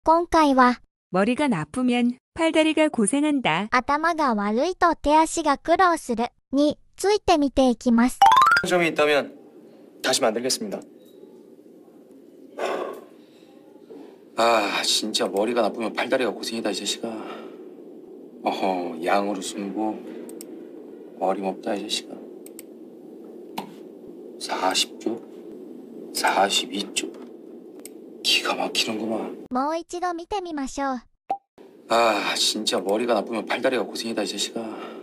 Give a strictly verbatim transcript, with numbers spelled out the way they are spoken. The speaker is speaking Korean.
今回は 머리가 나쁘면 팔다리가 고생한다. 頭が悪いと手足が苦労するについて見ていきます。 점이 있다면 다시 만들겠습니다. 아 진짜 머리가 나쁘면 팔다리가 고생이다 이 자식아. 어허 양으로 숨고 어림없다 이 자식아. 사십 쪽 사십이 쪽 기가 막히는구만. もう一度見てみましょう。 아 진짜 머리가 나쁘면 팔다리가 고생이다 이 자식아.